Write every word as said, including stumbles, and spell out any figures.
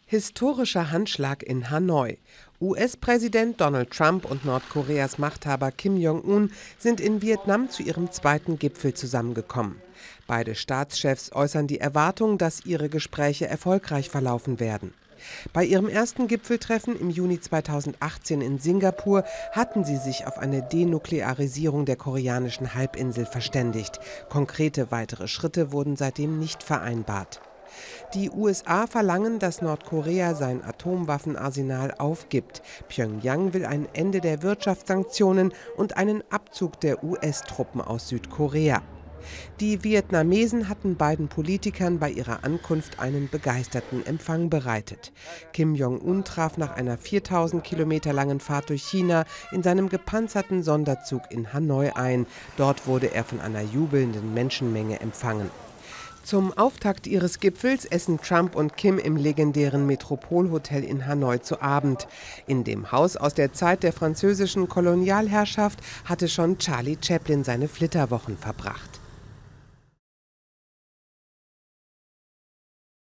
Historischer Handschlag in Hanoi. U S-Präsident Donald Trump und Nordkoreas Machthaber Kim Jong-un sind in Vietnam zu ihrem zweiten Gipfel zusammengekommen. Beide Staatschefs äußern die Erwartung, dass ihre Gespräche erfolgreich verlaufen werden. Bei ihrem ersten Gipfeltreffen im Juni zweitausendachtzehn in Singapur hatten sie sich auf eine Denuklearisierung der koreanischen Halbinsel verständigt. Konkrete weitere Schritte wurden seitdem nicht vereinbart. Die U S A verlangen, dass Nordkorea sein Atomwaffenarsenal aufgibt. Pjöngjang will ein Ende der Wirtschaftssanktionen und einen Abzug der U S-Truppen aus Südkorea. Die Vietnamesen hatten beiden Politikern bei ihrer Ankunft einen begeisterten Empfang bereitet. Kim Jong-un traf nach einer viertausend Kilometer langen Fahrt durch China in seinem gepanzerten Sonderzug in Hanoi ein. Dort wurde er von einer jubelnden Menschenmenge empfangen. Zum Auftakt ihres Gipfels essen Trump und Kim im legendären Metropolhotel in Hanoi zu Abend. In dem Haus aus der Zeit der französischen Kolonialherrschaft hatte schon Charlie Chaplin seine Flitterwochen verbracht.